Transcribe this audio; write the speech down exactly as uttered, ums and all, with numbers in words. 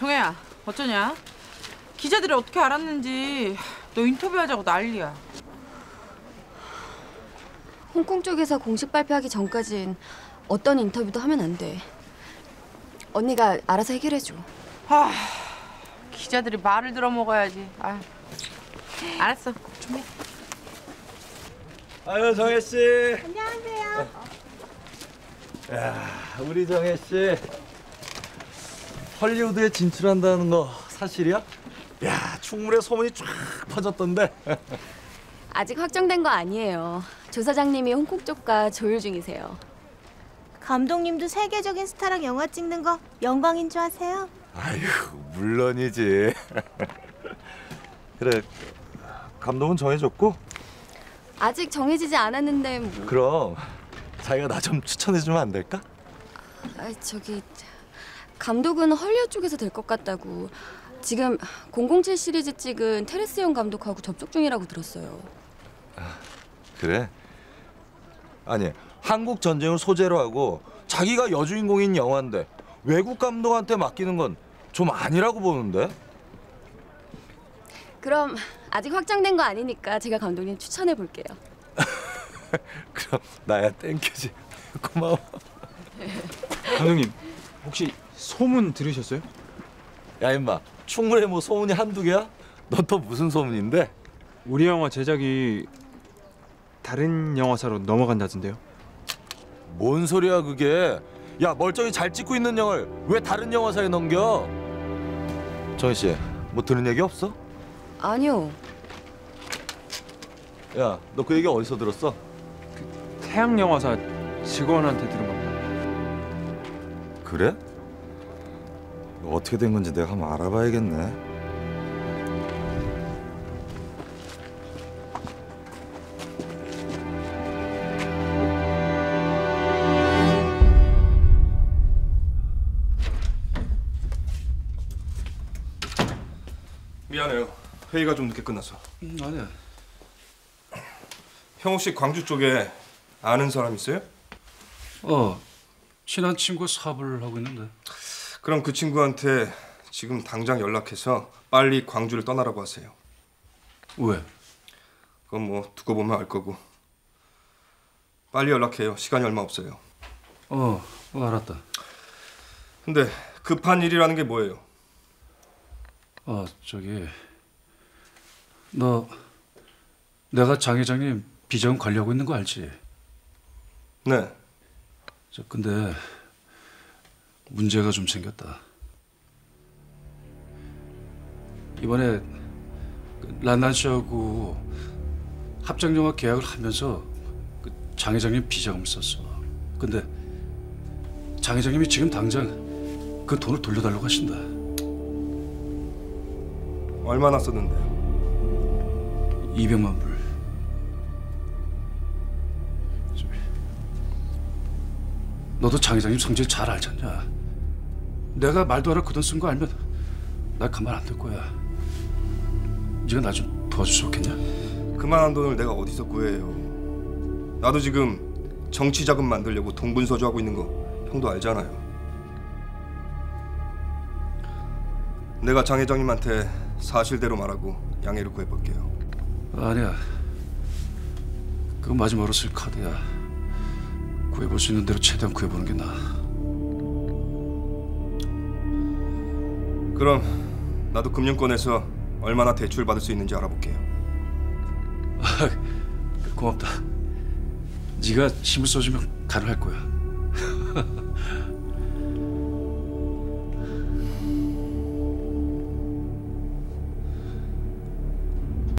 정혜야, 어쩌냐? 기자들이 어떻게 알았는지 너 인터뷰하자고 난리야. 홍콩 쪽에서 공식 발표하기 전까진 어떤 인터뷰도 하면 안 돼. 언니가 알아서 해결해줘. 아, 기자들이 말을 들어먹어야지. 아, 알았어. 준비. 아유, 정혜 씨. 안녕하세요. 야, 우리 정혜 씨 헐리우드에 진출한다는 거 사실이야? 야, 충무에 소문이 쫙 퍼졌던데. 아직 확정된 거 아니에요. 조 사장님이 홍콩 쪽과 조율 중이세요. 감독님도 세계적인 스타랑 영화 찍는 거 영광인 줄 아세요? 아유, 물론이지. 그래, 감독은 정해졌고? 아직 정해지지 않았는데 뭐... 그럼 자기가 나 좀 추천해주면 안 될까? 아, 저기 감독은 헐리우드 쪽에서 될 것 같다고. 지금 공공칠 시리즈 찍은 테레스 영 감독하고 접촉 중이라고 들었어요. 아, 그래? 아니, 한국 전쟁을 소재로 하고 자기가 여주인공인 영화인데 외국 감독한테 맡기는 건 좀 아니라고 보는데? 그럼 아직 확정된 거 아니니까 제가 감독님 추천해 볼게요. 그럼 나야 땡큐지. 고마워. 감독님, 혹시 소문 들으셨어요? 야, 임마, 충무에 뭐 소문이 한두 개야? 너 또 무슨 소문인데? 우리 영화 제작이 다른 영화사로 넘어간다던데요? 뭔 소리야 그게? 야, 멀쩡히 잘 찍고 있는 영화를 왜 다른 영화사에 넘겨? 정희 씨, 뭐 들은 얘기 없어? 아니요. 야, 너 그 얘기 어디서 들었어? 태양 영화사 직원한테 들은 겁니다. 그래? 어떻게 된 건지 내가 한번 알아봐야겠네. 미안해요. 회의가 좀 늦게 끝나서. 음, 아니야. 형욱 씨 광주 쪽에 아는 사람 있어요? 어, 친한 친구 사업을 하고 있는데. 그럼 그 친구한테 지금 당장 연락해서 빨리 광주를 떠나라고 하세요. 왜? 그건 뭐 두고 보면 알 거고. 빨리 연락해요. 시간이 얼마 없어요. 어, 어 알았다. 근데 급한 일이라는 게 뭐예요? 어, 저기 너 내가 장 회장님 비자금 관리하고 있는 거 알지? 네. 저 근데 문제가 좀 생겼다. 이번에 란난 씨하고 합작 영화 계약을 하면서 그 장 회장님 비자금을 썼어. 근데 장 회장님이 지금 당장 그 돈을 돌려달라고 하신다. 얼마나 썼는데요? 이백만 불. 너도 장 회장님 성질 잘 알잖냐. 내가 말도 안 하고 그 돈 쓴 거 알면 나 가만 안 둘 거야. 네가 나 좀 도와줄 수 없겠냐? 그만한 돈을 내가 어디서 구해요? 나도 지금 정치 자금 만들려고 동분서주하고 있는 거 형도 알잖아요. 내가 장 회장님한테 사실대로 말하고 양해를 구해볼게요. 아니야. 그건 마지막으로 쓸 카드야. 구해볼 수 있는 대로 최대한 구해보는 게 나아. 그럼 나도 금융권에서 얼마나 대출 받을 수 있는지 알아볼게요. 아, 고맙다. 네가 힘을 써주면 가능할 거야.